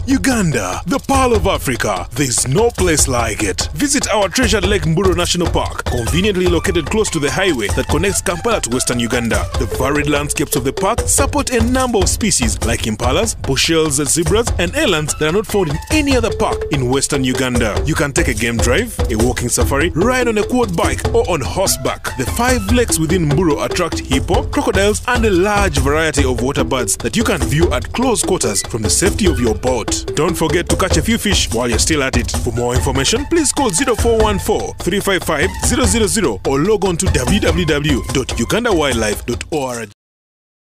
Uganda, the Pearl of Africa. There's no place like it. Visit our treasured Lake Mburo National Park, conveniently located close to the highway that connects Kampala to Western Uganda. The varied landscapes of the park support a number of species like impalas, bushels, zebras, and elands that are not found in any other park in Western Uganda. You can take a game drive, a walking safari, ride on a quad bike, or on horseback. The 5 lakes within Mburo attract hippo, crocodiles, and a large variety of water birds that you can view at close quarters from the safety of your boat. Don't forget to catch a few fish while you're still at it. For more information, please call 0414 355 000 or log on to www.ugandawildlife.org.